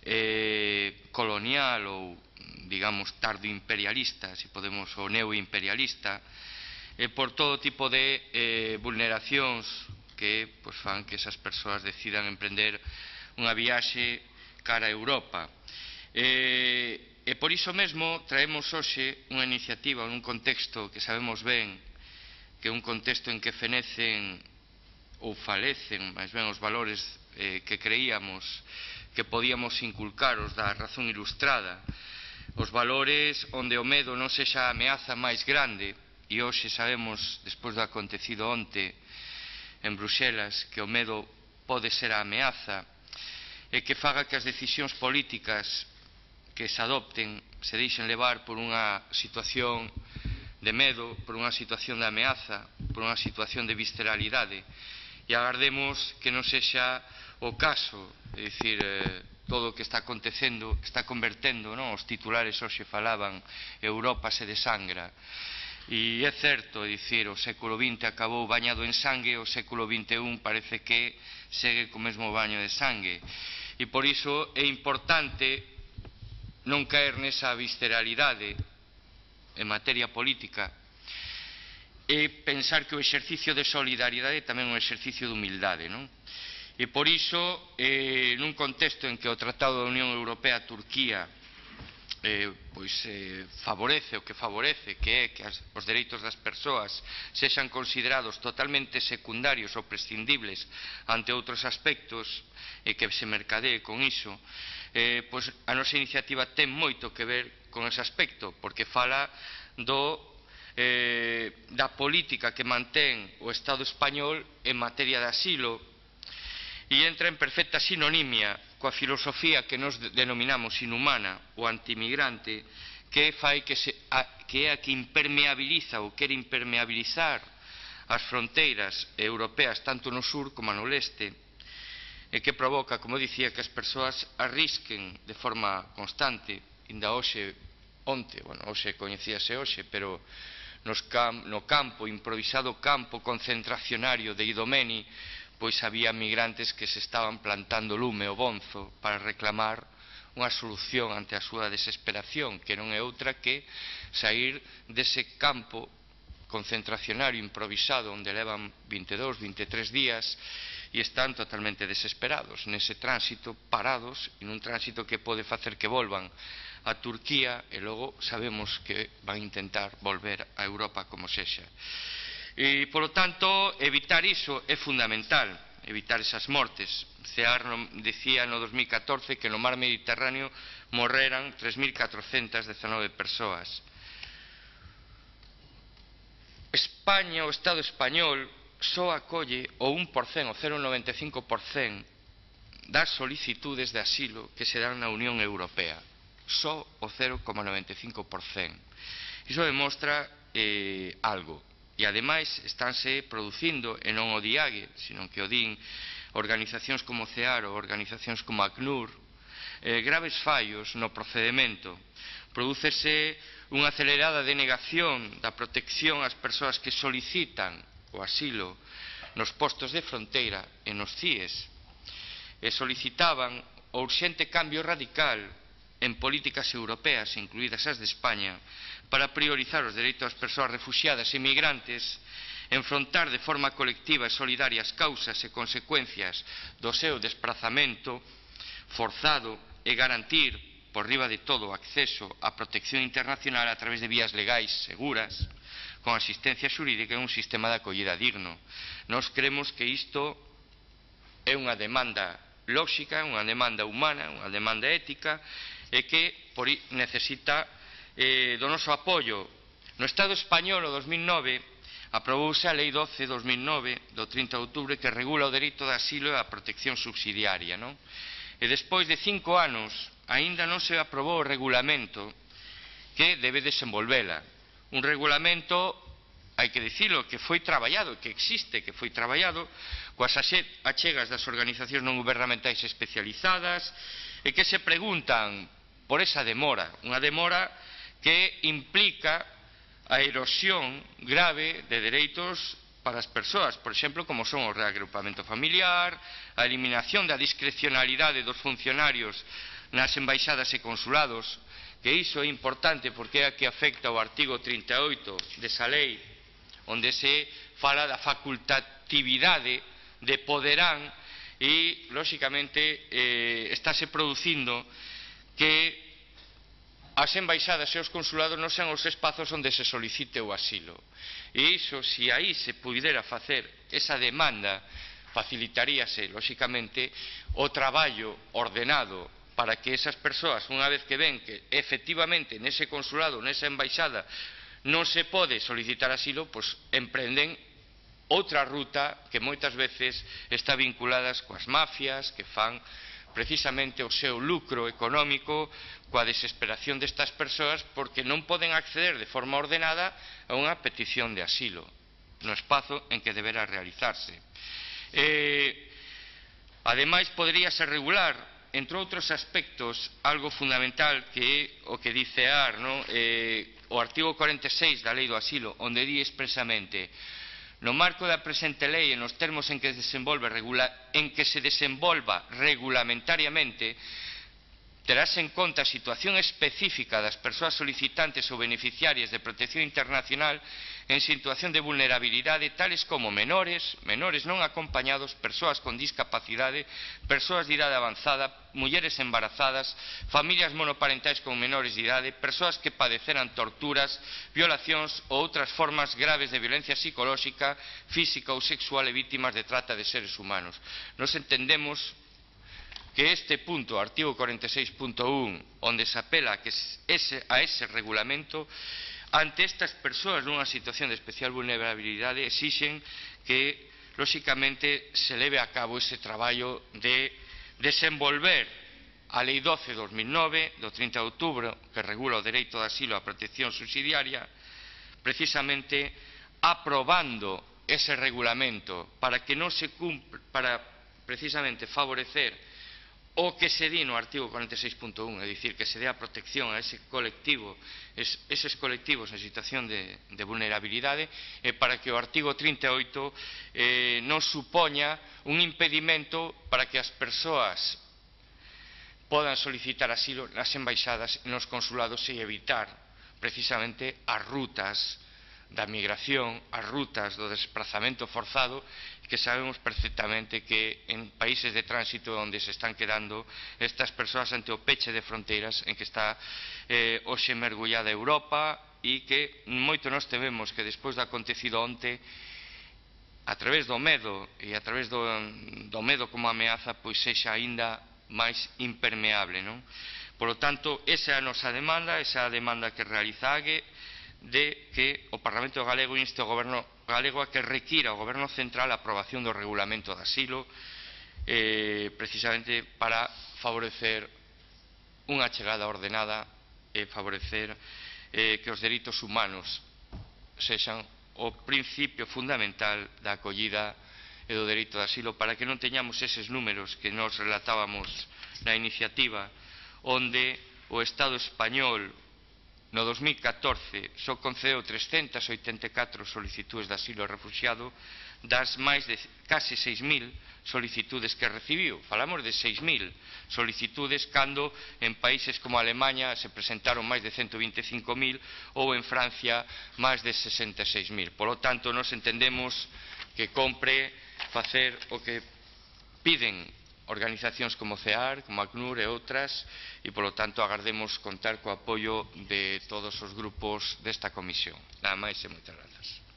colonial ou, digamos, tardoimperialista, se podemos, ou neoimperialista, por todo tipo de vulneracións que fan que esas persoas decidan emprender unha viaxe cara a Europa. E por iso mesmo traemos hoxe unha iniciativa nun contexto que sabemos ben que é un contexto en que fenecen ou falecen, máis ben, os valores que creíamos que podíamos inculcar os da razón ilustrada, os valores onde o medo non sexa a ameaza máis grande, e hoxe sabemos, despois do acontecido onte en Bruxelas, que o medo pode ser a ameaza, e que faga que as decisións políticas que se adopten se deixen levar por unha situación de medo, por unha situación de ameaza, por unha situación de visceralidade, e agardemos que non sexa o caso, é dicir, todo o que está acontecendo está convertendo, os titulares hoxe falaban, Europa se desangra, e é certo, é dicir, o século XX acabou bañado en sangue, o século XXI parece que segue co mesmo baño de sangue, e por iso é importante non caer nesa visceralidade en materia política e pensar que o exercicio de solidariedade tamén é un exercicio de humildade, non? E por iso, nun contexto en que o Tratado da Unión Europea-Turquía favorece o que favorece, que é que os dereitos das persoas sexan considerados totalmente secundarios ou prescindibles ante outros aspectos e que se mercadee con iso, a nosa iniciativa ten moito que ver con ese aspecto, porque fala da política que mantén o Estado español en materia de asilo e entra en perfecta sinonimia coa filosofía que nos denominamos inhumana ou antimigrante, que fai que é a que impermeabiliza ou quere impermeabilizar as fronteiras europeas tanto no sur como no leste, e que provoca, como dicía, que as persoas arrisquen de forma constante, inda hoxe, hoxe coñecíase hoxe, pero no campo, improvisado campo concentracionario de Idomeni, pois había migrantes que se estaban plantando lume o bonzo para reclamar unha solución ante a súa desesperación, que non é outra que sair dese campo concentracionario improvisado onde levan 22, 23 días e están totalmente desesperados nese tránsito, parados, en un tránsito que pode facer que volvan a Turquía e logo sabemos que van a intentar volver a Europa como sexa. E, polo tanto, evitar iso é fundamental, evitar esas mortes. CEAR decía no 2014 que no mar Mediterráneo morreran 3.419 persoas. España, o Estado español, só acolle o 1%, o 0,95% das solicitudes de asilo que se dan na Unión Europea. Só o 0,95%. Iso demostra algo. E, ademais, estánse producindo, e non o DIAGE, sino que o din organizacións como CEAR ou organizacións como ACNUR, graves fallos no procedimento. Prodúcese unha acelerada denegación da protección ás persoas que solicitan o asilo nos postos de fronteira e nos CIES, e solicitaban o urxente cambio radical en políticas europeas, incluídas as de España, para priorizar os dereitos das persoas refuxiadas e migrantes, enfrontar de forma colectiva e solidaria as causas e consecuencias do seu desprazamento forzado e garantir, por riba de todo, o acceso á protección internacional a través de vías legais seguras, con asistencia xurídica e un sistema de acollida digno. Nós creemos que isto é unha demanda lóxica, unha demanda humana, unha demanda ética, e que necesita do noso apoio. No Estado español, o 2009, aprobouse a Lei 12/2009, do 30 de outubro, que regula o dereito de asilo e a protección subsidiaria, non? E despois de 5 anos, aínda non se aprobou o regulamento que debe desenvolvela. Un regulamento, hai que dicilo, que foi traballado, que existe, que foi traballado coas achegas das organizacións non gubernamentais especializadas e que se preguntan por esa demora, unha demora que implica a erosión grave de dereitos para as persoas, por exemplo, como son o reagrupamento familiar, a eliminación da discrecionalidade dos funcionarios nas embaixadas e consulados, que iso é importante porque é a que afecta o artigo 38 desa lei, onde se fala da facultatividade de poderán e, lóxicamente, estáse producindo que as embaixadas e os consulados non sean os espazos onde se solicite o asilo. E iso, se aí se pudera facer esa demanda, facilitaríase, lóxicamente, o traballo ordenado para que esas persoas, unha vez que ven que efectivamente nese consulado, nesa embaixada, non se pode solicitar asilo, pois emprenden outra ruta que moitas veces está vinculada coas mafias que fan precisamente o seu lucro económico coa desesperación destas persoas porque non poden acceder de forma ordenada a unha petición de asilo no espazo en que deberá realizarse. Ademais, poderíase regular, entre outros aspectos, algo fundamental que é o que dice o artigo 46 da Lei do Asilo, onde di expresamente: no marco da presente lei e nos termos en que se desenvolva regulamentariamente, terase en conta a situación específica das persoas solicitantes ou beneficiarias de protección internacional en situación de vulnerabilidade, tales como menores non acompañados, persoas con discapacidade, persoas de idade avanzada, mulleres embarazadas, familias monoparentais con menores de idade, persoas que padeceran torturas, violacións ou outras formas graves de violencia psicolóxica, física ou sexual e vítimas de trata de seres humanos. Nos entendemos que este punto, artigo 46.1, onde se apela a ese regulamento, ante estas persoas nunha situación de especial vulnerabilidade, exixen que, lóxicamente, se leve a cabo ese traballo de desenvolver a Lei 12/2009, do 30 de outubro, que regula o dereito de asilo e a protección subsidiaria, precisamente aprobando ese regulamento para que non se cumpra, para precisamente favorecer o que se di no artigo 46.1, é dicir, que se dé a protección a eses colectivos en situación de vulnerabilidade, e para que o artigo 38 non supoña un impedimento para que as persoas podan solicitar asilo nas embaixadas e nos consulados e evitar precisamente as rutas da migración, as rutas do desplazamento forzado, que sabemos perfectamente que en países de tránsito onde se están quedando estas persoas ante o peche de fronteiras en que está hoxe mergullada Europa, e que moito nos tememos que despois do acontecido onte, a través do medo e a través do medo como ameaza, pois sexa aínda máis impermeable, non? Por lo tanto, esa é a nosa demanda, esa é a demanda que realiza a AGE, de que o Parlamento galego inste ao Goberno galego a que requira ao Goberno central a aprobación do regulamento de asilo, precisamente para favorecer unha chegada ordenada e favorecer que os dereitos humanos sexan o principio fundamental da acollida e do dereito de asilo, para que non teñamos eses números que nos relatábamos na iniciativa, onde o Estado español no 2014 só concedeu 384 solicitudes de asilo e refuxiado das máis de case 6.000 solicitudes que recibiu. Falamos de 6.000 solicitudes cando en países como Alemanha se presentaron máis de 125.000 ou en Francia máis de 66.000. Por lo tanto, nos entendemos que compre facer o que piden organizacións como CEAR, como ACNUR e outras, e, polo tanto, agardemos contar co apoio de todos os grupos desta comisión. Nada máis e moitas grazas.